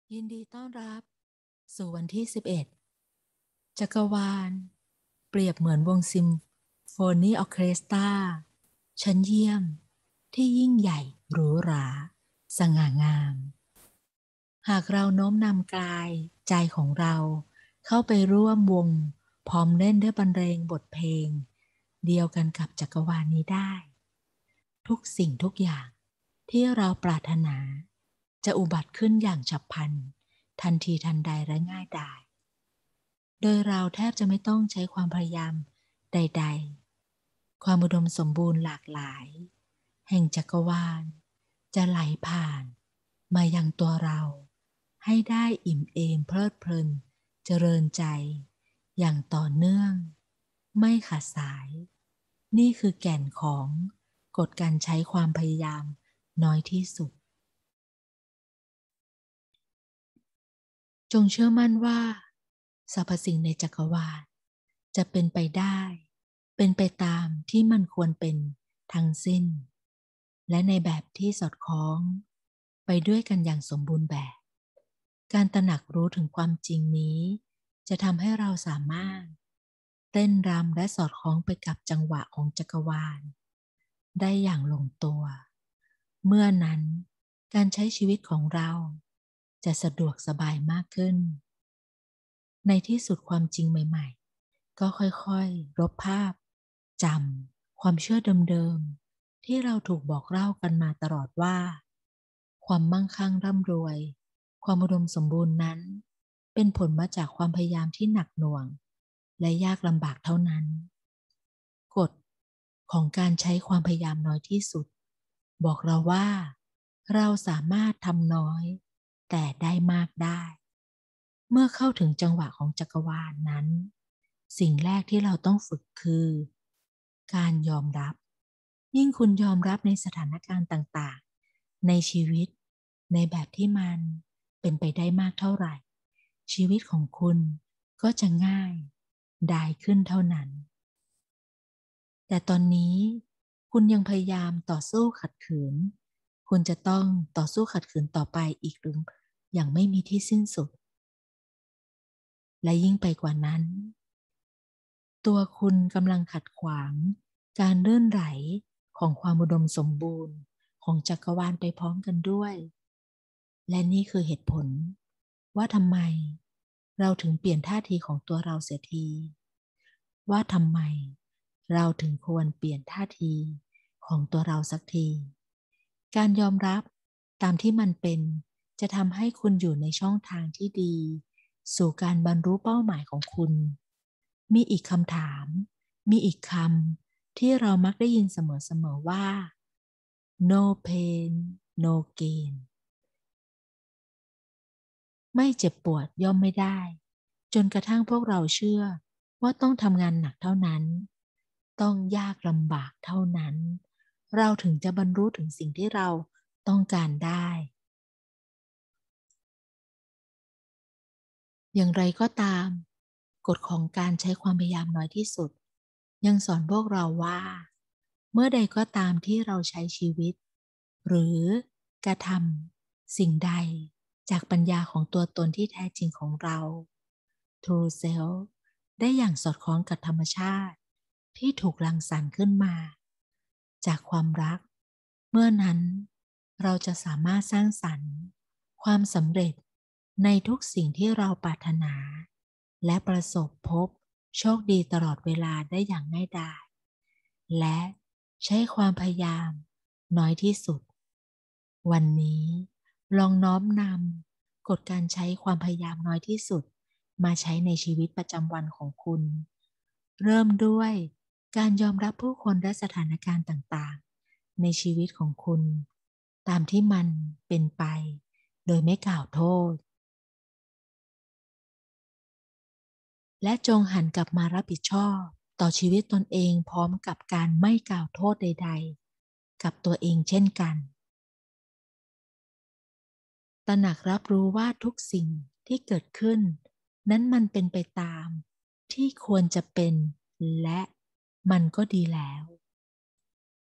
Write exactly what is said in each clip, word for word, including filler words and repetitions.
ยินดีต้อนรับสู่วันที่สิบเอ็ดจักรวาลเปรียบเหมือนวงซิมโฟนีออร์เคสตราชั้นเยี่ยมที่ยิ่งใหญ่หรูหราสง่างาม หากเราโน้มนำกายใจของเราเข้าไปร่วมวงพร้อมเล่นด้วยบรรเลงบทเพลงเดียวกันกับจักรวาลนี้ได้ ทุกสิ่งทุกอย่างที่เราปรารถนาจะอุบัติขึ้นอย่างฉับพลันทันทีทันใดและง่ายดายโดยเราแทบจะไม่ต้องใช้ความพยายามใดๆความอุดมสมบูรณ์หลากหลายแห่งจักรวาลจะไหลผ่านมายังตัวเราให้ได้อิ่มเอมเพลิดเพลินเจริญใจอย่างต่อเนื่องไม่ขาดสายนี่คือแก่นของกฎการใช้ความพยายามน้อยที่สุดจงเชื่อมั่นว่าสรรพสิ่งในจักรวาลจะเป็นไปได้เป็นไปตามที่มันควรเป็นทั้งสิ้นและในแบบที่สอดคล้องไปด้วยกันอย่างสมบูรณ์แบบการตระหนักรู้ถึงความจริงนี้จะทำให้เราสามารถเต้นรำและสอดคล้องไปกับจังหวะของจักรวาลได้อย่างลงตัวเมื่อนั้นการใช้ชีวิตของเราจะสะดวกสบายมากขึ้นในที่สุดความจริงใหม่ๆก็ค่อยๆลบภาพจำความเชื่อเดิมๆที่เราถูกบอกเล่ากันมาตลอดว่าความมั่งคั่งร่ำรวยความอุดมสมบูรณ์นั้นเป็นผลมาจากความพยายามที่หนักหน่วงและยากลำบากเท่านั้นกฎของการใช้ความพยายามน้อยที่สุดบอกเราว่าเราสามารถทำน้อยแต่ได้มากได้ เมื่อเข้าถึงจังหวะของจักรวาลนั้น สิ่งแรกที่เราต้องฝึกคือการยอมรับ ยิ่งคุณยอมรับในสถานการณ์ต่างๆในชีวิตในแบบที่มันเป็นไปได้มากเท่าไหร่ชีวิตของคุณก็จะง่ายดายขึ้นเท่านั้น แต่ตอนนี้คุณยังพยายามต่อสู้ขัดขืนคุณจะต้องต่อสู้ขัดขืนต่อไปอีกหรืออย่างไม่มีที่สิ้นสุด และยิ่งไปกว่านั้น ตัวคุณกำลังขัดขวางการเลื่อนไหลของความอุดมสมบูรณ์ของจักรวาลไปพร้อมกันด้วย และนี่คือเหตุผลว่าทำไมเราถึงเปลี่ยนท่าทีของตัวเราเสียทีว่าทำไมเราถึงควรเปลี่ยนท่าทีของตัวเราสักที การยอมรับตามที่มันเป็นจะทำให้คุณอยู่ในช่องทางที่ดีสู่การบรรลุเป้าหมายของคุณ มีอีกคำถาม มีอีกคำที่เรามักได้ยินเสมอๆว่า no pain no gain ไม่เจ็บปวดย่อมไม่ได้จนกระทั่งพวกเราเชื่อว่าต้องทำงานหนักเท่านั้นต้องยากลำบากเท่านั้นเราถึงจะบรรลุถึงสิ่งที่เราต้องการได้อย่างไรก็ตามกฎของการใช้ความพยายามน้อยที่สุดยังสอนพวกเราว่าเมื่อใดก็ตามที่เราใช้ชีวิตหรือกระทำสิ่งใดจากปัญญาของตัวตนที่แท้จริงของเรา True Self ได้อย่างสอดคล้องกับธรรมชาติที่ถูกรังสรรค์ขึ้นมาจากความรักเมื่อนั้นเราจะสามารถสร้างสรรค์ความสำเร็จในทุกสิ่งที่เราปรารถนาและประสบพบโชคดีตลอดเวลาได้อย่างง่ายดายและใช้ความพยายามน้อยที่สุดวันนี้ลองน้อมนำกฎการใช้ความพยายามน้อยที่สุดมาใช้ในชีวิตประจำวันของคุณเริ่มด้วยการยอมรับผู้คนและสถานการณ์ต่างๆในชีวิตของคุณตามที่มันเป็นไปโดยไม่กล่าวโทษและจงหันกลับมารับผิดชอบต่อชีวิตตนเองพร้อมกับการไม่กล่าวโทษใดๆกับตัวเองเช่นกันตระหนักรับรู้ว่าทุกสิ่งที่เกิดขึ้นนั้นมันเป็นไปตามที่ควรจะเป็นและมันก็ดีแล้ว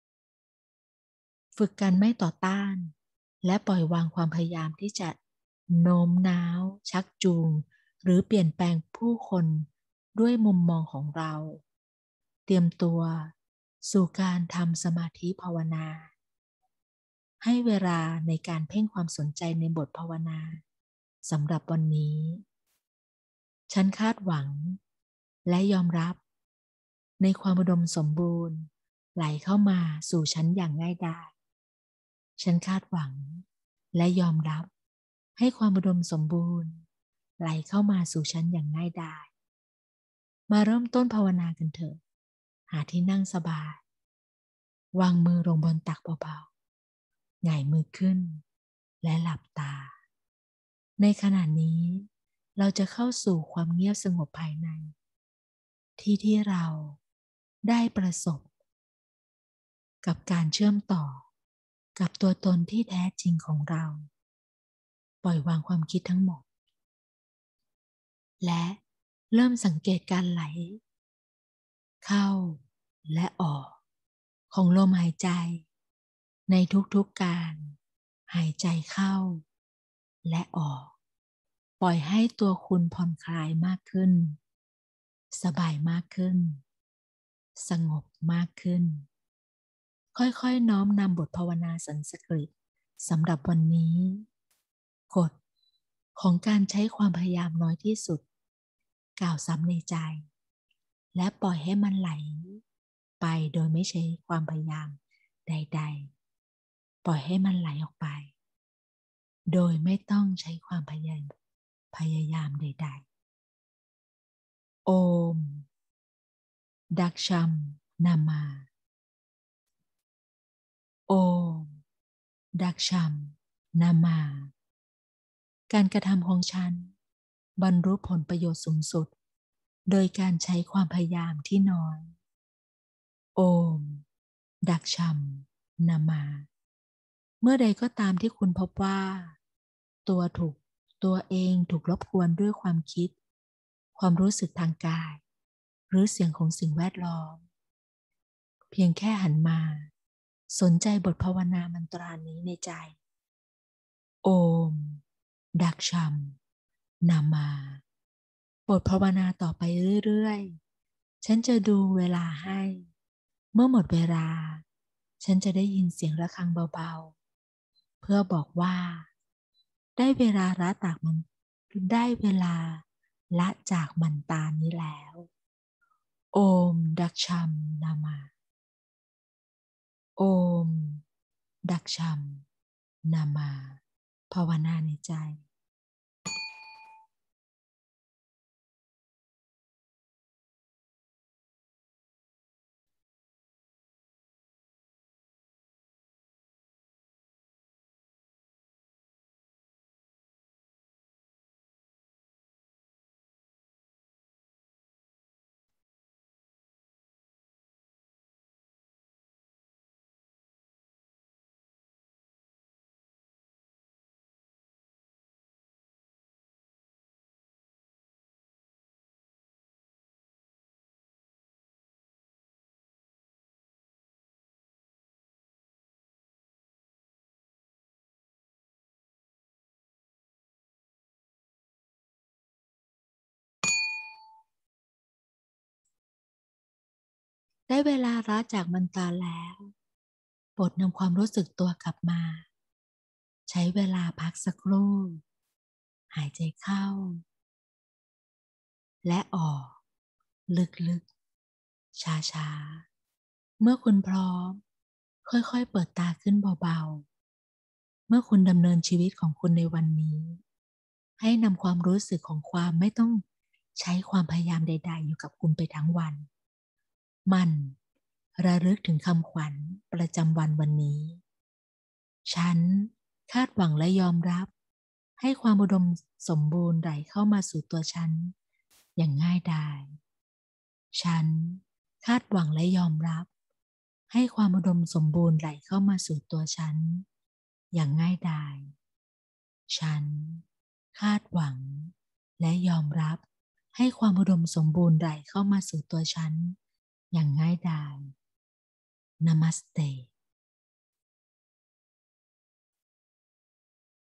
ฝึกการไม่ต่อต้านและปล่อยวางความพยายามที่จะโน้มน้าวชักจูงหรือเปลี่ยนแปลงผู้คนด้วยมุมมองของเราเตรียมตัวสู่การทำสมาธิภาวนาให้เวลาในการเพ่งความสนใจในบทภาวนาสำหรับวันนี้ฉันคาดหวังและยอมรับในความอุดมสมบูรณ์ไหลเข้ามาสู่ฉันอย่างง่ายดายฉันคาดหวังและยอมรับให้ความอุดมสมบูรณ์ไหลเข้ามาสู่ฉันอย่างง่ายดายมาเริ่มต้นภาวนากันเถอะหาที่นั่งสบายวางมือลงบนตักเบาๆหงายมือขึ้นและหลับตาในขณะนี้เราจะเข้าสู่ความเงียบสงบภายในที่ที่เราได้ประสบกับการเชื่อมต่อกับตัวตนที่แท้จริงของเราปล่อยวางความคิดทั้งหมดและเริ่มสังเกตการไหลเข้าและออกของลมหายใจในทุกๆการหายใจเข้าและออกปล่อยให้ตัวคุณผ่อนคลายมากขึ้นสบายมากขึ้นสงบมากขึ้นค่อยๆน้อมนำบทภาวนาสันสกฤตสำหรับวันนี้กฎของการใช้ความพยายามน้อยที่สุดกล่าวซ้ำในใจและปล่อยให้มันไหลไปโดยไม่ใช้ความพยายามใดๆปล่อยให้มันไหลออกไปโดยไม่ต้องใช้ความพยายามพยายามใดๆโอมดักชัมนามาโอมดักชัมนามาการกระทำของฉันบรรลุผลประโยชน์สูงสุดโดยการใช้ความพยายามที่น้อยโอมดักชัมนามาเมื่อใดก็ตามที่คุณพบว่าตัวถูกตัวเองถูกรบกวนด้วยความคิดความรู้สึกทางกายหรือเสียงของสิ่งแวดล้อมเพียงแค่หันมาสนใจบทภาวนามันตรานี้ในใจโอมดักชัมนามาบทภาวนาต่อไปเรื่อยๆฉันจะดูเวลาให้เมื่อหมดเวลาฉันจะได้ยินเสียงระฆังเบาๆเพื่อบอกว่าได้เวลาละจากมันได้เวลาละจากมันตานี้แล้วโอมดักชัมนามาโอมดักชัมนามาภาวนาในใจได้เวลาละจากมันตาแล้วโปรดนำความรู้สึกตัวกลับมาใช้เวลาพักสักครู่หายใจเข้าและออกลึกๆช้าๆเมื่อคุณพร้อมค่อยๆเปิดตาขึ้นเบาๆเมื่อคุณดำเนินชีวิตของคุณในวันนี้ให้นำความรู้สึกของความไม่ต้องใช้ความพยายามใดๆอยู่กับคุณไปทั้งวันมันระลึกถึงคำขวัญประจำวันวันนี้ฉันคาดหวังและยอมรับให้ความอุดมสมบูรณ์ไหลเข้ามาสู่ตัวฉันอย่างง่ายดายฉันคาดหวังและยอมรับให้ความอุดมสมบูรณ์ไหลเข้ามาสู่ตัวฉันอย่างง่ายดายฉันคาดหวังและยอมรับให้ความอุดมสมบูรณ์ไหลเข้ามาสู่ตัวฉันอย่างง่ายดายนามัสเต